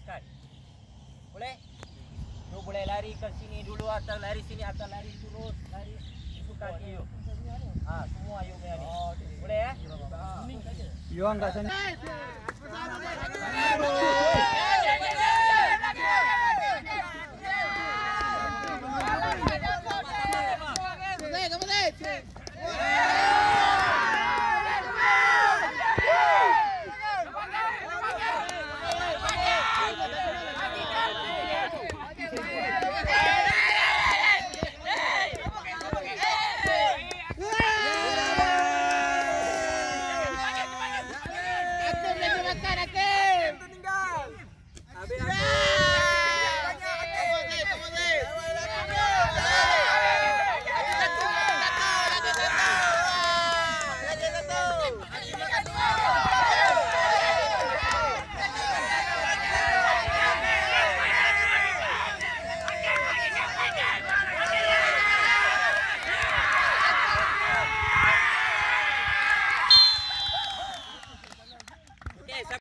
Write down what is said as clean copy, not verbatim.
dekat. Boleh? You boleh lari ke sini dulu atau lari sini atau lari terus, lari itu kaki you. Semua you punya ni. Boleh ya? You angkat sana.